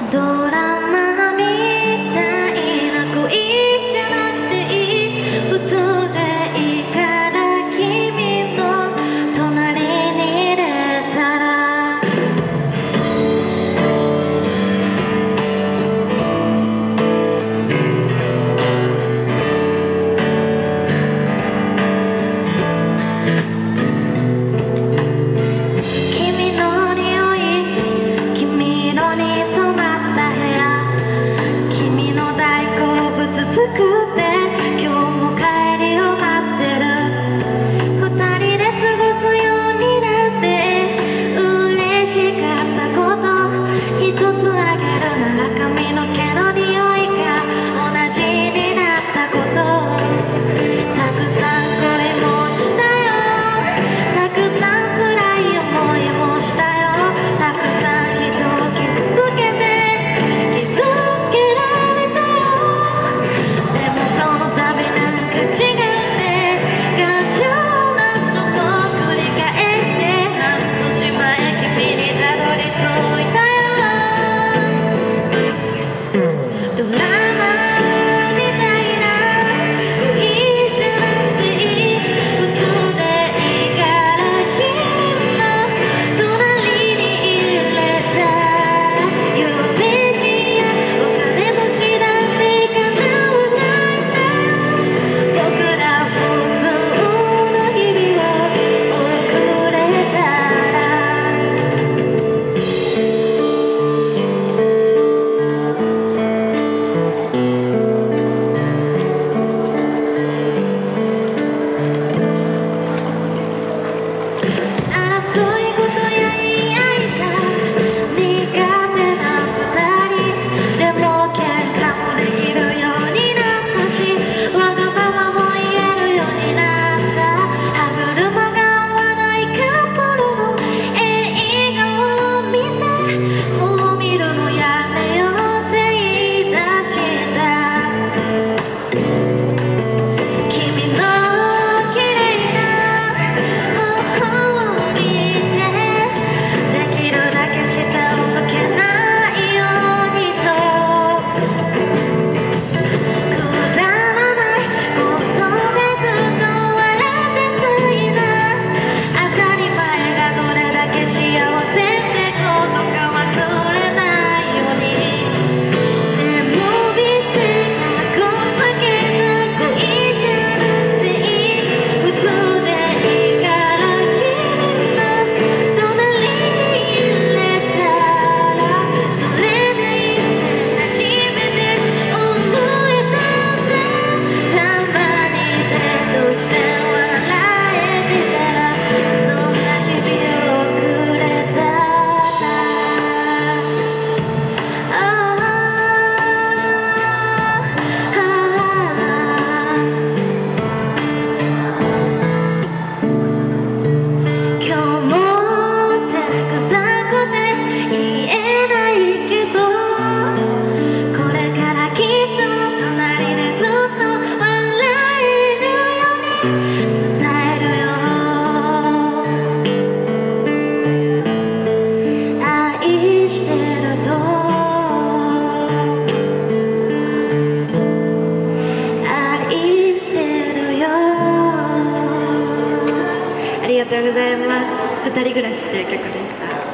ドラマみたいな恋じゃなくていい、普通でいいから君の隣にいれたら。君の匂い、君色に染まった部屋、君の大好物作って今日も帰りを待ってる。二人で過ごすようになって嬉しかったこと、一つあげるなら髪の毛の匂いが同じになったこと。たくさん恋もしたよ、たくさん辛い思いもしたよ、たくさん人を傷つけて傷つけられたよ。でもその度なんか違って感情何度も繰り返して、半年前君にたどり着いたよ。ドラマみたいな恋じゃなくていい、普通でいいから君の隣にいれたら。有名人やお金持ちだって叶わないんだよ、僕ら普通の日々を送れたら。争いごとや言い合いが苦手な二人でも喧嘩もできるようになったし、わがままも言えるようになった。歯車が合わないカップルの映画を見て、もう見るのやめようって言い出した君の綺麗な頬を見て、できるだけ下を向けないようにと、くだらないことでずっと笑ってたいな。当たり前がどれだけ幸せってことか忘れないように。背伸びしてかっこつけた恋じゃなくていい、普通でいいから君の隣にいれたら。それでいいって初めて思えたんだ。たまにデートして笑えてたら、そんな日々を送れたら。今日も手がざくで言えないけど、これからきっと隣でずっと笑えるように伝えるよ。愛してると愛してるよ。ありがとうございます。二人暮らしっていう曲でした。